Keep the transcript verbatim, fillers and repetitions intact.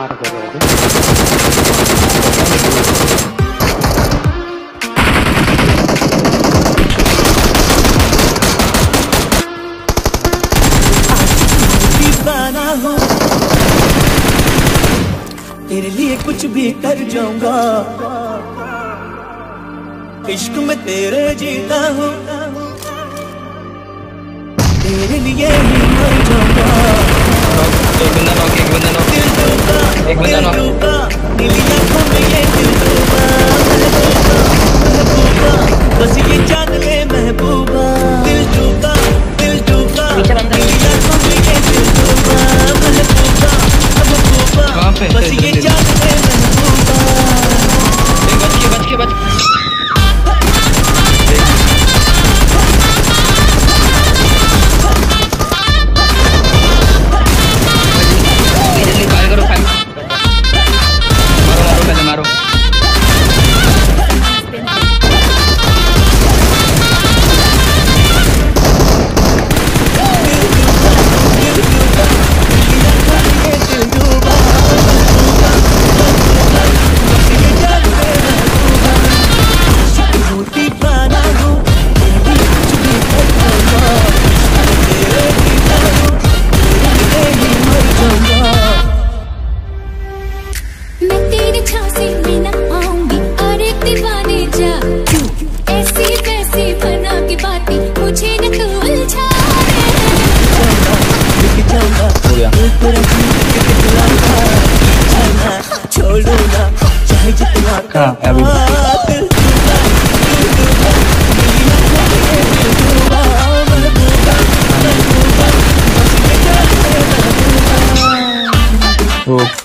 मार कर रहे थे। तेरे लिए कुछ भी कर जाऊंगा, इश्क में तेरे जीता हूँ, तेरे लिए ही मर जाऊंगा। एक बंदा नॉक, एक बंदा नॉक, दिल डूबा, एक बंदा दिल नॉक। डूबा, नीली आंखों में ये दिल डूबा, महबूबा, महबूबा, बस ये जान ले महबूबा। दिल डूबा, दिल डूबा, नीली आंखों में ये दिल डूबा, महबूबा, महबूबा, बस ये जान ले महबूबा। बच के बच के बच ओके।